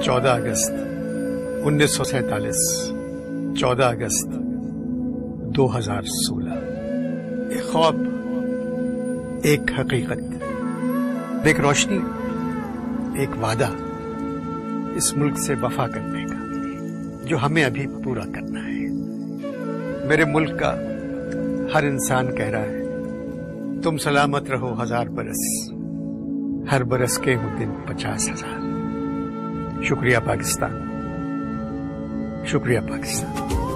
14 अगस्त 1947, 14 अगस्त 2016। एक ख्वाब, एक हकीकत, एक रोशनी, एक वादा इस मुल्क से वफा करने का जो हमें अभी पूरा करना है। मेरे मुल्क का हर इंसान कह रहा है तुम सलामत रहो 1000 बरस, हर बरस के हो दिन 50,000। शुक्रिया पाकिस्तान, शुक्रिया पाकिस्तान।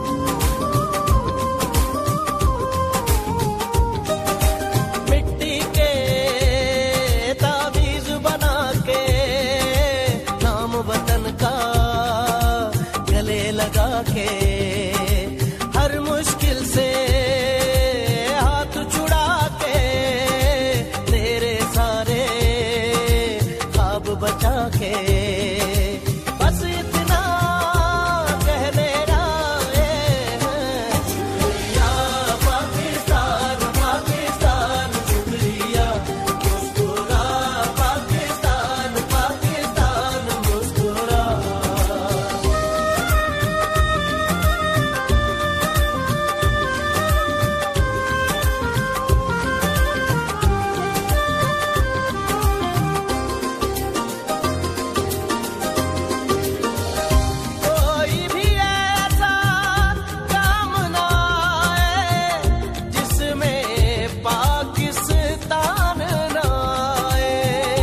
मिट्टी के तावीज बना के नाम वतन का गले लगा के हर मुश्किल से हाथ छुड़ा के तेरे सारे ख्वाब बचा के बस इतना कह मेरा शुक्रिया पाकिस्तान, पाकिस्तान शुक्रिया, मुस्कुरा पाकिस्तान, पाकिस्तान मुस्कुरा। कोई भी ऐसा काम ना आए जिसमें पाकिस्तान ना आए।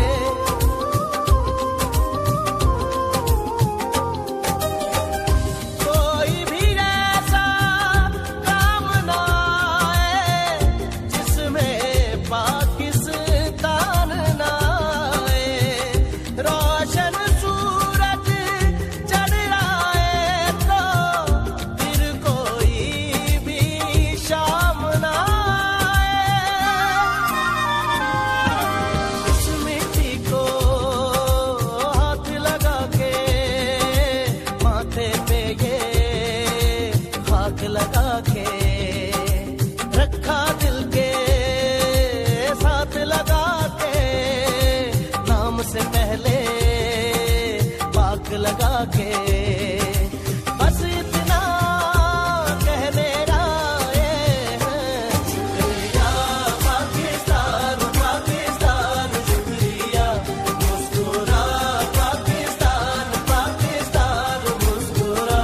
कोई भी ऐसा काम ना आए जिसमें पाकिस्तान ना आए। रोशन सूरज चढ़ आए तो फिर कोई भी शाम ना आए। इस मिट्टी को हाथ लगा के माथे पे ये खाक लगा के रखा दिल के साथ लगा के नाम से पहले पाक लगा के बस इतना कह मेरा शुक्रिया पाकिस्तान, पाकिस्तान शुक्रिया, मुस्कुरा पाकिस्तान, पाकिस्तान मुस्कुरा।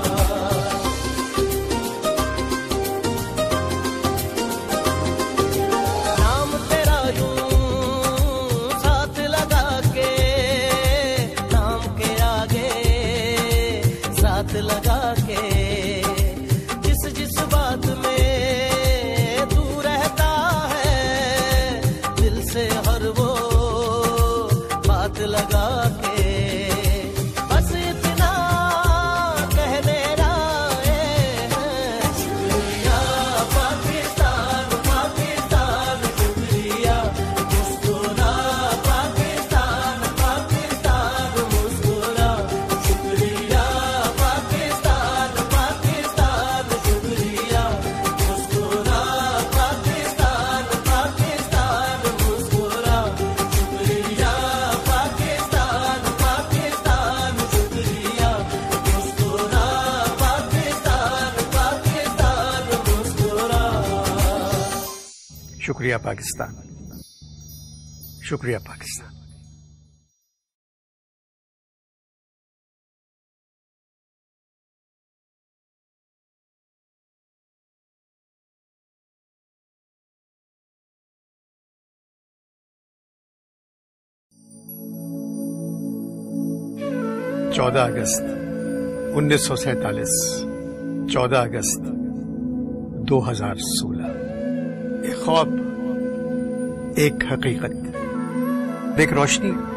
नाम तेरा यूं साथ लगा के नाम के आगे साथ लगा के जिस जिस बात में तू रहता है दिल से हर वो बात लगा के बस इतना कह मेरा शुक्रिया पाकिस्तान, पाकिस्तान शुक्रिया, मुस्कुरा पाकिस्तान, पाकिस्तान मुस्कुरा। शुक्रिया पाकिस्तान, पाकिस्तान शुक्रिया, मुस्कुरा पाकिस्तान, पाकिस्तान मुस्कुरा। शुक्रिया पाकिस्तान, पाकिस्तान शुक्रिया, मुस्कुरा पाकिस्तान, पाकिस्तान मुस्कुरा। शुक्रिया पाकिस्तान, शुक्रिया पाकिस्तान। चौदह अगस्त 1947, 14 अगस्त 2016। एक ख्वाब, एक हकीकत, एक रोशनी,